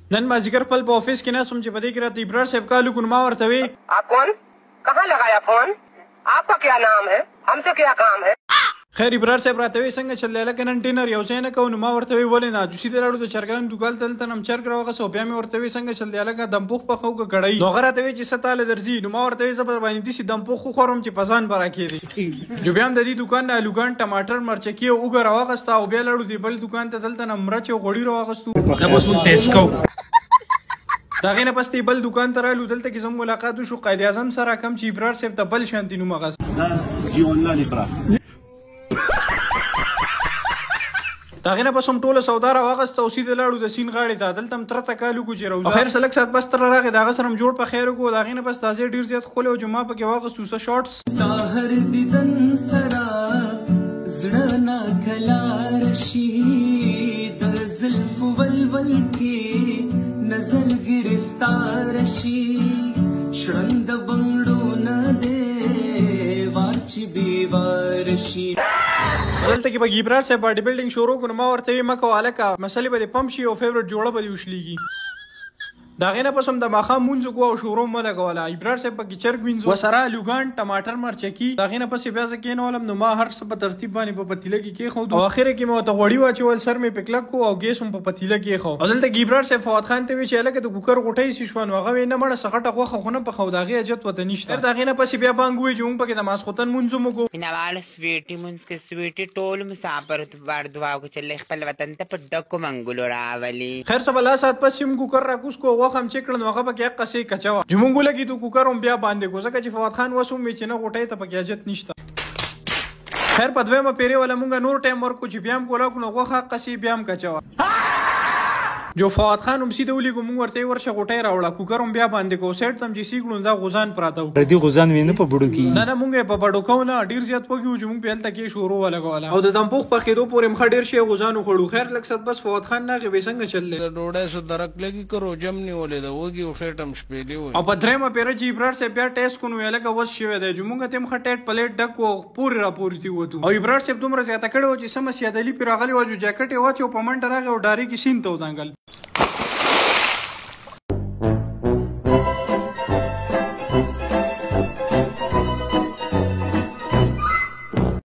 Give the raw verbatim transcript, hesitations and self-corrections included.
नन माजिगर खपल په ऑफिस کې نه سم چې پدې کې راته ابرار صاحب کالو کو ما ورته وی आप कौन कहाँ लगाया फोन आपका क्या नाम है हमसे क्या काम है خیر ابرار صاحب راته وی څنګه چل لاله کنن ډینر یو څه نه کو نو ما ورته وی ولې نه جوسی دراړو د چرګان دوکال تل تنم چرګ راوغه سو بیا مې ورته وی څنګه چل لاله دم پوخ په خو کړای نو غره ته وی چې ستاله درځي نو ما ورته وی زبر باندې دي دم پوخ خو خورم چې پسان برا کېږي جو بیا هم د دې دکان نه الوګان ټماټر مرچکی او وګ راوغستا او بیا لړو دی بل دکان ته تل تنم مرچ او غوړی راوغستو دا بس مون ټیسټ کو دا غینه پس تی بل دکان ته رالو دلته کې زم ملاقات شو قائد اعظم سره کم چې ابرار صاحب ته بل شانتی نو مغز دا جیون نه لپاره دا غینه پس هم ټوله سودا را واغسته او سیده لاړو د سین غاړې ته دلته هم ترته کالو کو چې روزه خیر سلک سات بس تر راغی دا غسرم جوړ په خیر کو دا غینه پس تازه ډیر زیات خول او جمعه پکې واغستو سه شارټس ساحر دیدن سرا زړه نا کلا رشي د زلف ولول کې نظر گرفتار شي شرند بنگړو نه دې واچ بیوار شي دلته کې به ابرار صاحب باډي بلډینګ شروع کړو ما ورته مکو الکا مسلې به پمپ شي او فیورټ جوړه به وشلېږي دا غینه پس هم د ماخه مونږ کو او شروع مله کوله ابرار صاحب پکې چرګ وینځو وسره لوګان ټماټر مرچکی دا غینه پس بیا ځکه نو ولم نو ما هر څه په ترتیب باندې په پتیله کې کې خو او اخر کې مو ته غوړی واچول سر می پکلک کو او ګیس هم په پتیله کې خو دلته ابرار صاحب فواد خان ته وی چې الکه د کوکر غټي سي شوان وغه نه مړه سخټه غوخه خونه په خو داغه اجت وته نشته دا غینه پس بیا بانګوي چې موږ پکې د ماسختن مونږ مو کو نوال سویټي مونږ کې سویټي ټول مسافر ور دعا کو چې خپل وطن ته په ډکو منګلو راولي خیر سبا لا سات پس موږ کوکر را کوس کو وخم چې کړن وغه پکې قصې کچوا جمونګو لګي تو کوکروم بیا باندې کو ځکه چې فواد خان وسوم چې نه غټي ته پکې اجت نشته خیر په دویمه پیری ولا مونږ نور ټایم ورکو چې بیا هم کولا کو نو غوخه قصې بیا هم کچوا جو فواد خان هم سیده ولي کوم ورته ورشه غټي راوړه کوکروم بیا باندې کو سیټ تم چې سیګړو دا غوزان پراته و ردی غوزان وینه په بډو کې نه نه مونږ په بډو کو نه ډیر زیات پوګیو چې مونږ په هلته کې شروع ولګوله او د دمپوخ په خېدو پورې مخ ډیر شي غوزانو خړو خیر لک صد بس فواد خان نه غوي څنګه چللې ډوډۍ سو درک لګي کرو جم نیولې دا وږي او خېټم شپېلې و او په درېمه پیره چې ابرار صاحب بیا ټیسټ کو نو الګه وس شوی دی چې مونږ ته مخ ټیټ پلیټ ډکو پوری را پوری تی وته او ابرار صاحب دومره زیاته کړو چې سمسیا دلی پیراغلی و جو جاکټ واچو په منډه راغی او ډاری کې سین ته ودانګل